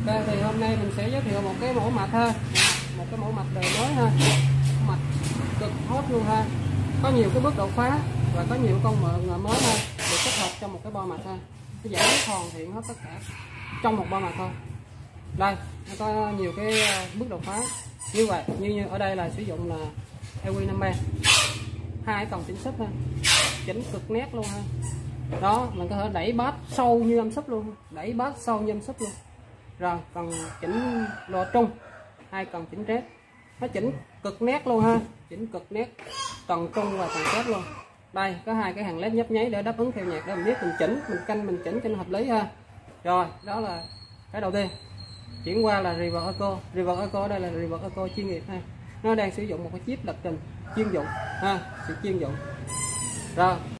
Ok, thì hôm nay mình sẽ giới thiệu một cái mẫu mạch ha, một cái mẫu mạch đời mới ha, mạch cực hot luôn ha, có nhiều cái bước đột phá và có nhiều công nghệ mới ha, được kết hợp trong một cái bo mạch ha, cái giải quyết hoàn thiện hết tất cả trong một bo mạch thôi. Đây nó có nhiều cái bước đột phá như vậy, như ở đây là sử dụng là EQ 5B, hai cần chỉnh sub ha, chỉnh cực nét luôn ha. Đó, mình có thể đẩy bass sâu như âm sub luôn, đẩy bass sâu như âm sub luôn. Rồi còn chỉnh loa trung, hai cần chỉnh rét, nó chỉnh cực nét luôn ha, chỉnh cực nét tầng trung và tầng rét luôn. Đây có hai cái hàng led nhấp nháy để đáp ứng theo nhạc, để mình biết mình chỉnh, mình canh mình chỉnh cho nó hợp lý ha. Rồi đó là cái đầu tiên. Chuyển qua là Reverb Echo. Reverb Echo ở đây là Reverb Echo chuyên nghiệp ha, nó đang sử dụng một cái chip lập trình chuyên dụng ha, sự chuyên dụng. Rồi